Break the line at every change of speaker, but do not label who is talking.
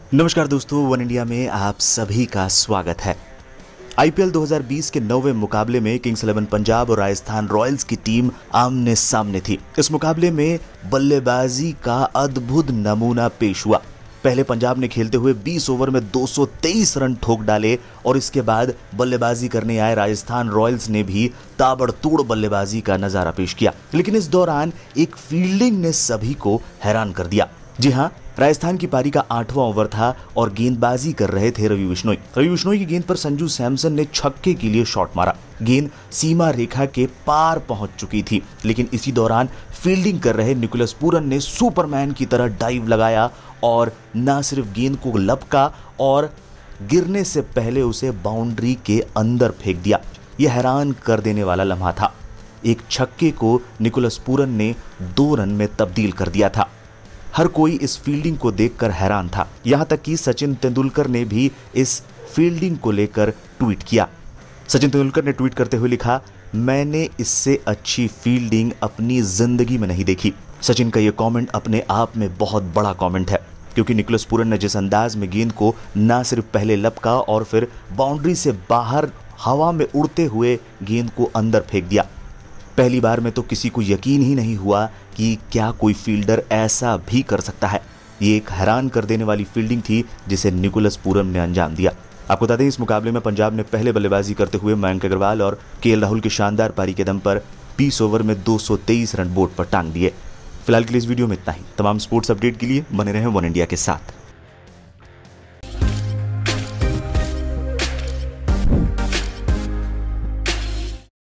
नमस्कार दोस्तों, one India में आप सभी का स्वागत है। आईपीएल 2020 के 9वें मुकाबले में किंग्स 11 पंजाब और राजस्थान रॉयल्स की टीम आमने सामने थी। इस मुकाबले में बल्लेबाजी का अद्भुत नमूना पेश हुआ। पहले पंजाब ने खेलते हुए 20 ओवर में 223 रन ठोक डाले और इसके बाद बल्लेबाजी करने आए राजस्थान रॉयल्स ने भी ताबड़तोड़ बल्लेबाजी का नजारा पेश किया। लेकिन इस दौरान एक फील्डिंग ने सभी को हैरान कर दिया। जी हाँ, राजस्थान की पारी का 8वां ओवर था और गेंदबाजी कर रहे थे रवि बिश्नोई की गेंद पर संजू सैमसन ने छक्के के लिए शॉट मारा। गेंद सीमा रेखा के पार पहुंच चुकी थी, लेकिन इसी दौरान फील्डिंग कर रहे निकोलस पूरन ने सुपरमैन की तरह डाइव लगाया और न सिर्फ गेंद को लपका और गिरने से पहले उसे बाउंड्री के अंदर फेंक दिया। यह हैरान कर देने वाला लम्हा था। एक छक्के को निकोलस पूरन ने 2 रन में तब्दील कर दिया था। हर कोई इस फील्डिंग को देखकर हैरान था। यहां तक कि सचिन तेंदुलकर ने भी इस फील्डिंग को लेकर ट्वीट किया। सचिन तेंदुलकर ने ट्वीट करते हुए लिखा, मैंने इससे अच्छी फील्डिंग अपनी जिंदगी में नहीं देखी। सचिन का यह कमेंट अपने आप में बहुत बड़ा कमेंट है, क्योंकि निकोलस पूरन ने जिस अंदाज में गेंद को न सिर्फ पहले लपका और फिर बाउंड्री से बाहर हवा में उड़ते हुए गेंद को अंदर फेंक दिया। पहली बार में तो किसी को यकीन ही नहीं हुआ कि क्या कोई फील्डर ऐसा भी कर सकता है। ये एक हैरान कर देने वाली फील्डिंग थी जिसे निकोलस पूरन ने अंजाम दिया। आपको बता दें, इस मुकाबले में पंजाब ने पहले बल्लेबाजी करते हुए मयंक अग्रवाल और केएल राहुल की शानदार पारी के दम पर 20 ओवर में 223 रन बोर्ड पर टांग दिए। फिलहाल के लिए इस वीडियो में इतना ही। तमाम स्पोर्ट्स अपडेट के लिए बने रहें वन इंडिया के साथ।